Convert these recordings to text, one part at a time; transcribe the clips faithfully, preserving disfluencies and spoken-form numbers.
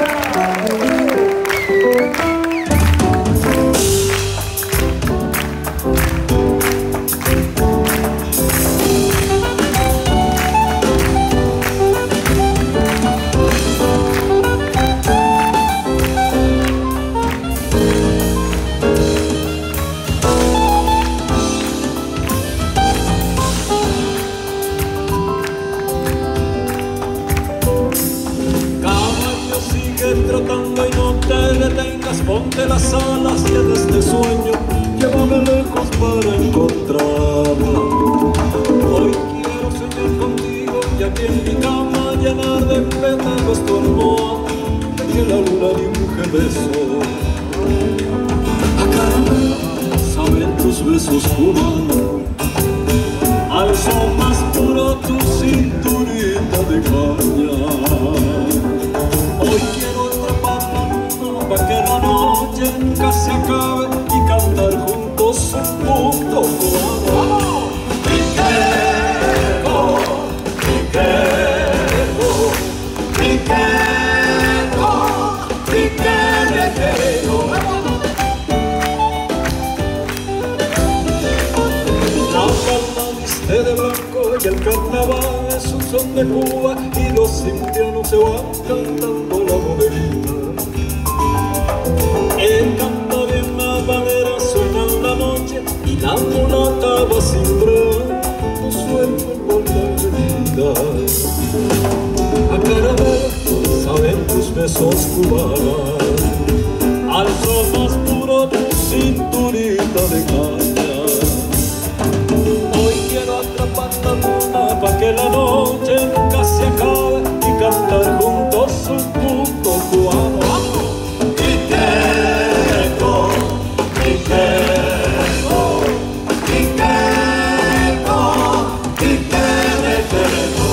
Trotando y no te detengas, ponte las alas y en este sueño llévame lejos para encontrarla. Hoy quiero soñar contigo y aquí en mi cama llenar de pétalos tu almohada, que la luna dibuje besos. A caramelo saben tus besos cubanos, al son más puro tu cinturita de caña. Hoy quiero atraparla pa' que la noche nunca se acabe y cantar juntos un punto cubano. Piquero, piquero, piquero, piquero. La palma viste de blanco y el carnaval es un son de Cuba y los indianos se van cantando la boderita. Él canta bien la manera, suena en la noche y la mulata va sin brazos, no suelta por la avenida. A caramelo saben tus besos cubanos, al sol más puro tu cinturita de caña. Hoy quiero atrapar la luna pa' que la noche nunca se acabe y cantar juntos un punto cubano. Piquero, piquero, piquero, piquero.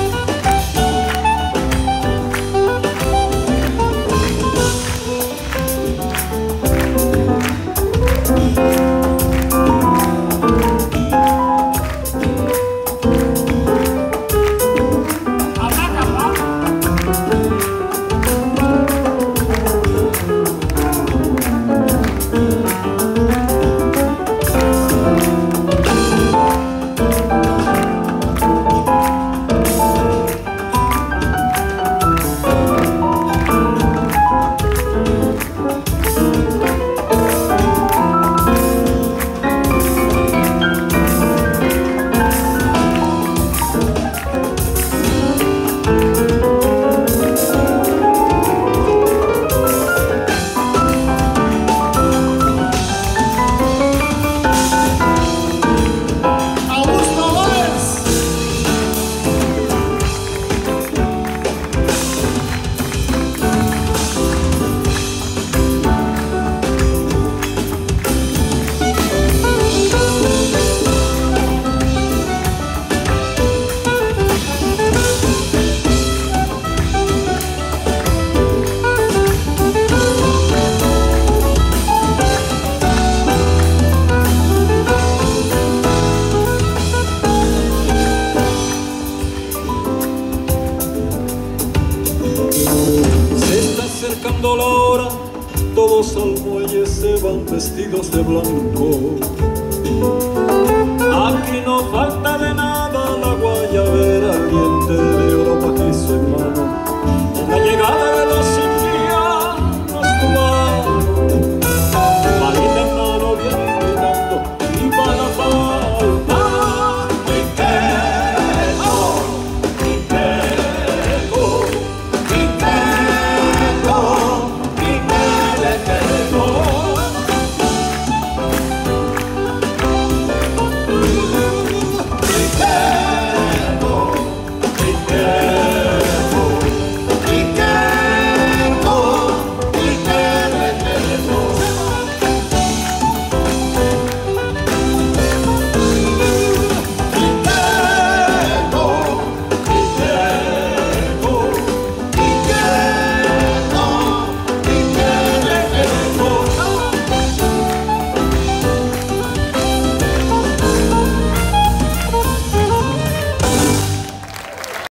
Acercando la hora, todos al muelle se van vestidos de blanco. Aquí no falta de nada.